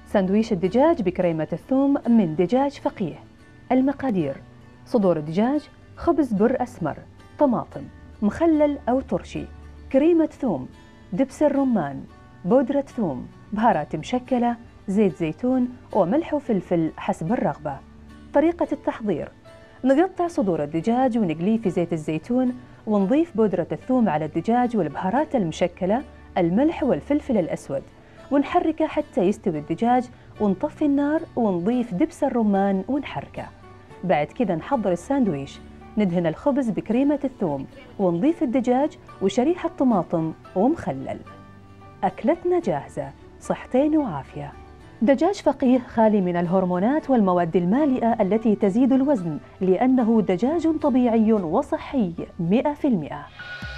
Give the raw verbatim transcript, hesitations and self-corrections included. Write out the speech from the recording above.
ساندويش الدجاج بكريمة الثوم من دجاج فقيه. المقادير: صدور الدجاج، خبز بر أسمر، طماطم، مخلل أو ترشي، كريمة ثوم، دبس الرمان، بودرة ثوم، بهارات مشكلة، زيت زيتون وملح وفلفل حسب الرغبة. طريقة التحضير: نقطع صدور الدجاج ونقليه في زيت الزيتون، ونضيف بودرة الثوم على الدجاج والبهارات المشكلة، الملح والفلفل الأسود، ونحركه حتى يستوي الدجاج، ونطفي النار ونضيف دبس الرمان ونحركه. بعد كذا نحضر الساندويش، ندهن الخبز بكريمة الثوم، ونضيف الدجاج وشريحة طماطم ومخلل. أكلتنا جاهزة، صحتين وعافية. دجاج فقيه خالي من الهرمونات والمواد المالئة التي تزيد الوزن، لأنه دجاج طبيعي وصحي مئة بالمئة.